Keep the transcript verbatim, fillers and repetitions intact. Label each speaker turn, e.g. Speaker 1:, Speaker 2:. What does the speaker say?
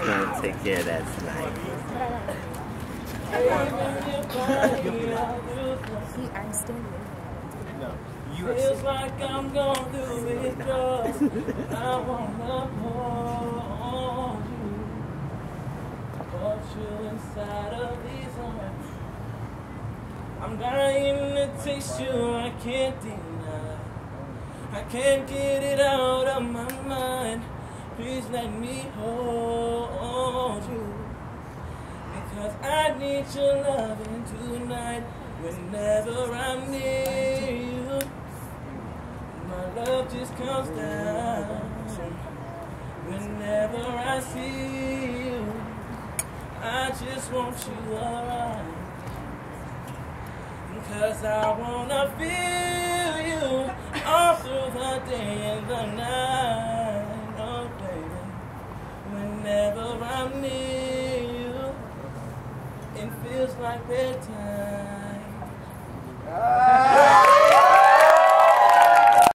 Speaker 1: gonna take care of that tonight.
Speaker 2: I'm standing.
Speaker 3: No.
Speaker 4: Feels like I'm going through withdrawals. I wanna hold you, hold you inside of these arms. I'm dying to taste you, I can't deny. I can't get it out of my mind. Please let me hold you, because I need your loving tonight. Whenever I'm near you, my love just comes down. Whenever I see you, I just want you around. Cause I wanna feel you all through the day and the night. Oh baby, whenever I'm near you, it feels like bedtime.